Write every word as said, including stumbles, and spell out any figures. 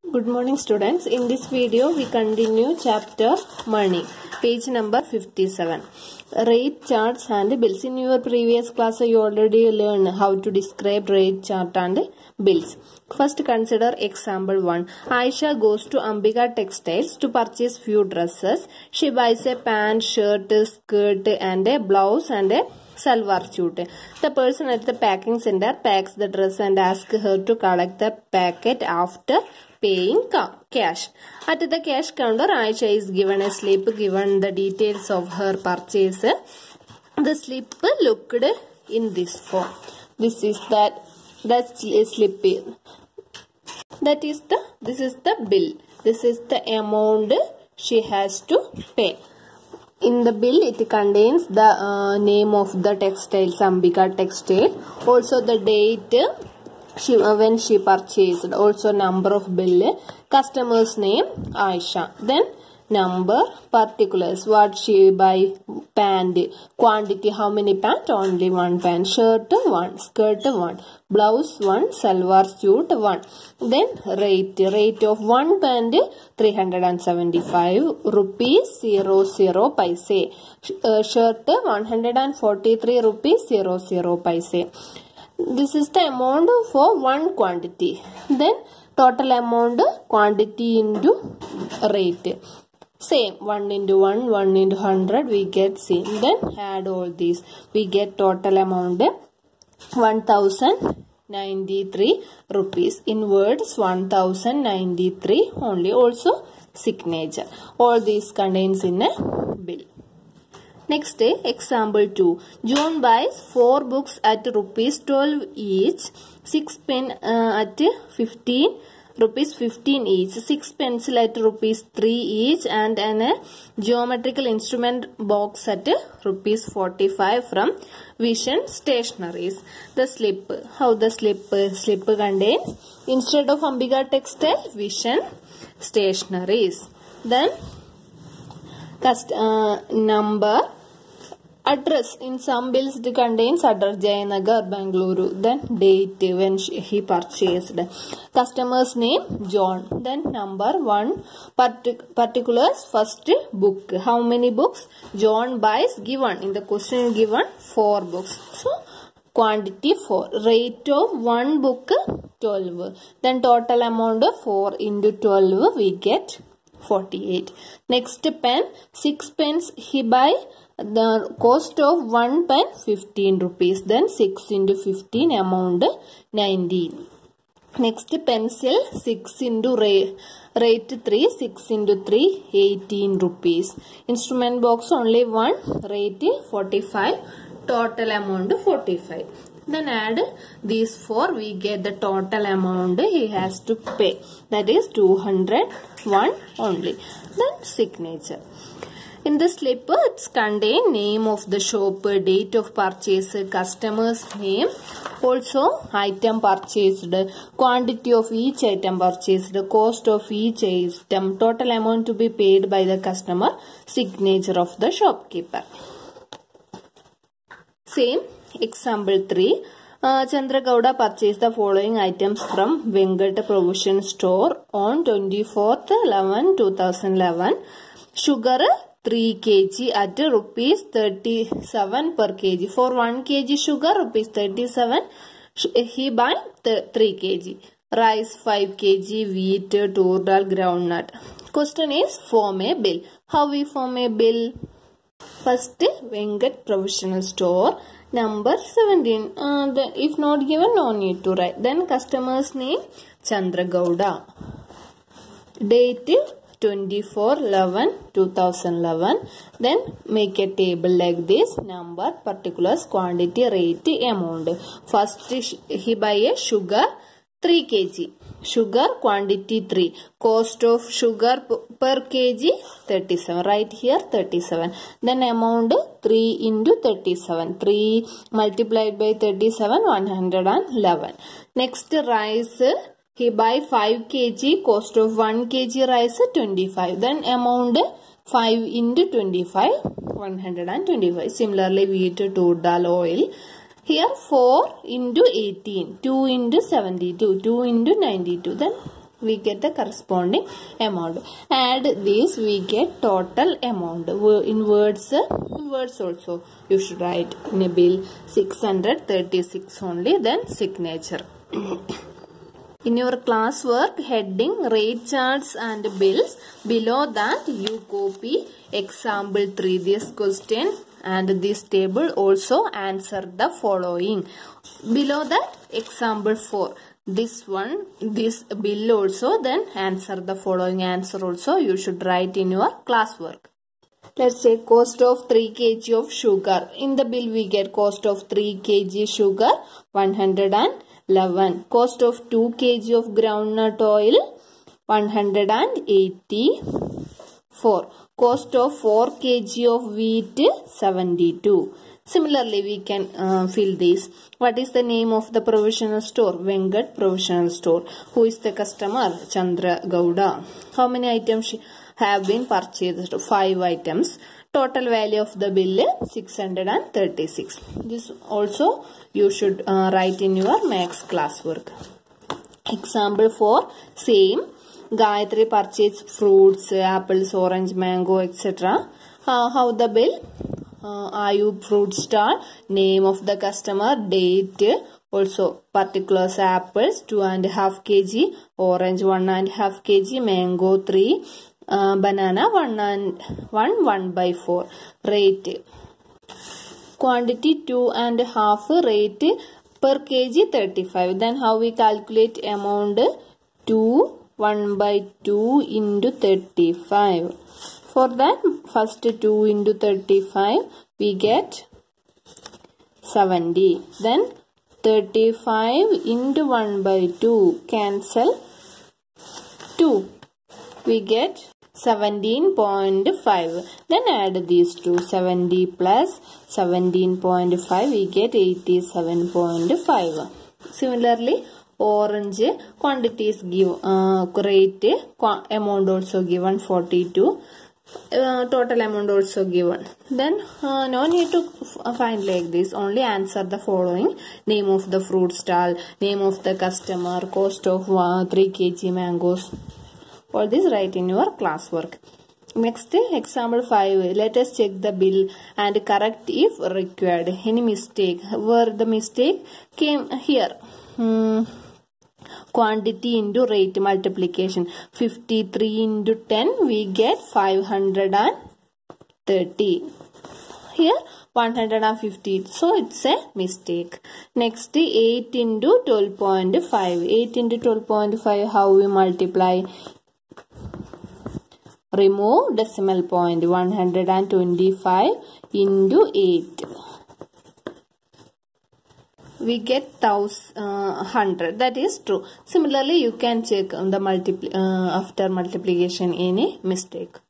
Good morning students. In this video we continue chapter money, page number fifty-seven. Rate charts and bills. In your previous class you already learned how to describe rate chart and bills. First consider example one. Aisha goes to Ambika Textiles to purchase few dresses. She buys a pant, shirt, skirt and a blouse and a salwar suit. The person at the packing center packs the dress and asks her to collect the packet after paying cash. At the cash counter, Aisha is given a slip given the details of her purchase. The slip looked in this form. This is that that slip. That is the this is the bill. This is the amount she has to pay. In the bill, it contains the uh, name of the textiles, Ambika Textile. Also the date she uh, when she purchased. Also number of bill, customer's name Aisha. Then number, particulars, what she buy, pant, quantity, how many pant, only one pant, shirt one, skirt one, blouse one, salwar suit one. Then rate, rate of one pant three hundred seventy-five rupees zero zero paise, uh, shirt one hundred forty-three rupees zero zero paise. This is the amount for one quantity. Then total amount, quantity into rate. Same, one into one, one into one hundred, we get same. Then add all these. We get total amount one thousand ninety-three rupees. In words, one thousand ninety-three only. Also signature. All these contains in a bill. Next day, example two. John buys four books at rupees twelve each, six pen uh, at fifteen rupees fifteen each, six pencil at rupees three each, and an a geometrical instrument box at rupees forty-five from Vision Stationaries. The slip. How the slip slip contains? Instead of Ambika Textile, Vision Stationaries. Then cust uh, number. Address. In some bills it contains address Jayanagar, Bangalore. Then date when she, he purchased. Customer's name John. Then number one. Partic particulars. First book. How many books John buys? Given. In the question given four books. So quantity four. Rate of one book twelve. Then total amount of four into twelve we get forty-eight. Next pen. Six pens he buy. The cost of one pen fifteen rupees. Then six into fifteen amount nineteen. Next pencil six into rate, rate three, six into three eighteen rupees. Instrument box only one, rate forty-five, total amount forty-five. Then add these four, we get the total amount he has to pay. That is two hundred one only. Then signature. In the slip, it's contain name of the shop, date of purchase, customer's name, also item purchased, quantity of each item purchased, cost of each item, total amount to be paid by the customer, signature of the shopkeeper. Same, example three. Uh, Chandra Gowda purchased the following items from Venkat Provision Store on twenty-fourth eleven two thousand eleven. Sugar three kilograms at rupees thirty-seven per kg. For one kilogram sugar, rupees thirty-seven, he buy three kilograms. Rice five kilograms, wheat, tur dal, groundnut. Question is form a bill. How we form a bill? First, Venkat Provisional Store, number seventeen. Uh, the, if not given, no need to write. Then customer's name, Chandra Gowda. Date, twenty-four eleven two thousand eleven. Then make a table like this. Number, particulars, quantity, rate, amount. First he buy a sugar three kilograms. Sugar quantity three. Cost of sugar per kg thirty-seven. Right here thirty-seven. Then amount three into thirty-seven. three multiplied by thirty-seven, one hundred eleven. Next rice. He buy five kilograms, cost of one kilogram rice twenty-five. Then amount five into twenty-five, one hundred twenty-five. Similarly, wheat, tur dal, oil. Here four into eighteen, two into seventy-two, two into ninety-two. Then we get the corresponding amount. Add this, we get total amount. In words, in words also you should write in a bill six hundred thirty-six only, then signature. In your classwork heading rate charts and bills, below that you copy example three, this question and this table, also answer the following. Below that example four, this one, this bill also, then answer the following answer also you should write in your classwork. Let's say cost of three kilograms of sugar. In the bill we get cost of three kilograms sugar one hundred eleven. Cost of two kilograms of groundnut oil one hundred eighty-four. Cost of four kilograms of wheat seventy-two. Similarly, we can uh, fill this. What is the name of the provisional store? Venkat Provisional Store. Who is the customer? Chandra Gowda. How many items have been purchased? Five items. Total value of the bill six hundred thirty-six. This also you should uh, write in your maths classwork. Example four, same. Gayatri purchased fruits, apples, orange, mango, et cetera. Uh, how the bill? Uh, Ayub fruit stall, name of the customer, date, also particulars, apples two and a half kilograms, orange one and a half kilograms, mango three, uh, banana one and one, one by four. Rate, quantity two and a half, rate per kg thirty-five. Then how we calculate amount? two, one by two into thirty-five. For that, first two into thirty-five, we get seventy. Then thirty-five into one by two, cancel two. We get seventeen point five. Then add these two, seventy plus seventeen point five, we get eighty-seven point five. Similarly, orange quantities give, uh, rate, amount also given forty-two. Uh, total amount also given. Then uh, no need to find like this, only answer the following: name of the fruit stall, name of the customer, cost of uh, three kilograms mangoes. All this write in your classwork. Next, example five, let us check the bill and correct if required. Any mistake? Where the mistake came here? Hmm. Quantity into rate multiplication. fifty-three into ten, we get five hundred thirty. Here one hundred fifty. So it's a mistake. Next, eight into twelve point five. eight into twelve point five, how we multiply? Remove decimal point. one hundred twenty-five into eight. We get thousand, uh, hundred. That is true. Similarly, you can check the multiply uh, after multiplication any mistake.